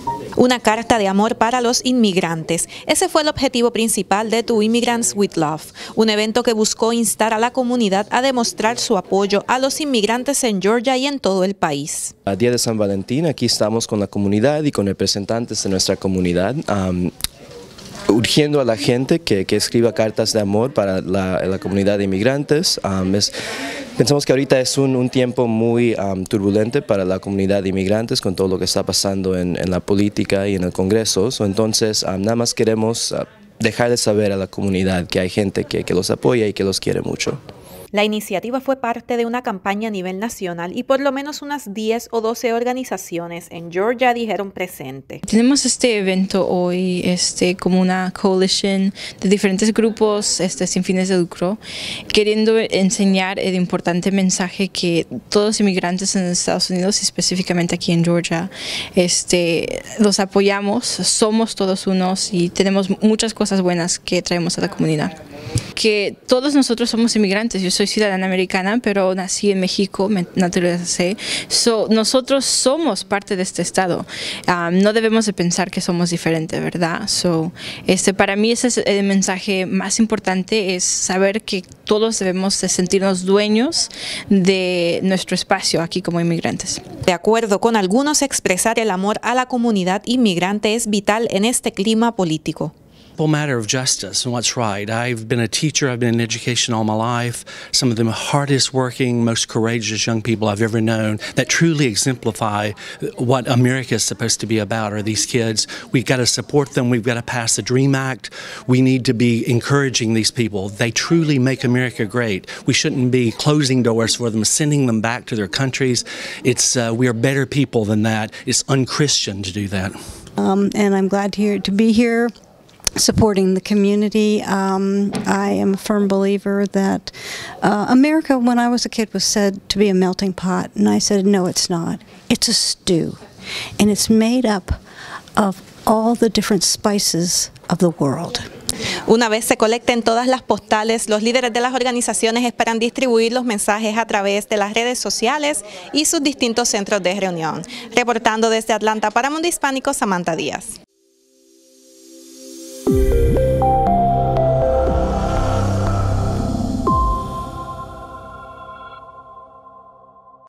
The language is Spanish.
Una carta de amor para los inmigrantes. Ese fue el objetivo principal de To Immigrants with Love, un evento que buscó instar a la comunidad a demostrar su apoyo a los inmigrantes en Georgia y en todo el país. A día de San Valentín, aquí estamos con la comunidad y con representantes de nuestra comunidad, urgiendo a la gente que escriba cartas de amor para la comunidad de inmigrantes. Pensamos que ahorita es un tiempo muy turbulente para la comunidad de inmigrantes con todo lo que está pasando en la política y en el Congreso. Entonces, nada más queremos dejar de saber a la comunidad que hay gente que los apoya y que los quiere mucho. La iniciativa fue parte de una campaña a nivel nacional y por lo menos unas 10 o 12 organizaciones en Georgia dijeron presente. Tenemos este evento hoy como una coalition de diferentes grupos sin fines de lucro, queriendo enseñar el importante mensaje que todos los inmigrantes en Estados Unidos, y específicamente aquí en Georgia, los apoyamos, somos todos unos y tenemos muchas cosas buenas que traemos a la comunidad. Que todos nosotros somos inmigrantes. Yo soy ciudadana americana, pero nací en México, me naturalicé. Nosotros somos parte de este estado. No debemos de pensar que somos diferentes, ¿verdad? Para mí ese es el mensaje más importante, es saber que todos debemos de sentirnos dueños de nuestro espacio aquí como inmigrantes. De acuerdo con algunos, expresar el amor a la comunidad inmigrante es vital en este clima político. Matter of justice and what's right. I've been a teacher, I've been in education all my life. Some of the hardest working, most courageous young people I've ever known that truly exemplify what America is supposed to be about are these kids. We've got to support them, we've got to pass the DREAM Act. We need to be encouraging these people. They truly make America great. We shouldn't be closing doors for them, sending them back to their countries. We are better people than that. It's unchristian to do that. And I'm glad to be here supporting the community. I am a firm believer that America, when I was a kid, was said to be a melting pot, and I said, no, it's not. It's a stew, and it's made up of all the different spices of the world. Una vez se colecten todas las postales, los líderes de las organizaciones esperan distribuir los mensajes a través de las redes sociales y sus distintos centros de reunión. Reportando desde Atlanta para Mundo Hispánico, Samantha Díaz.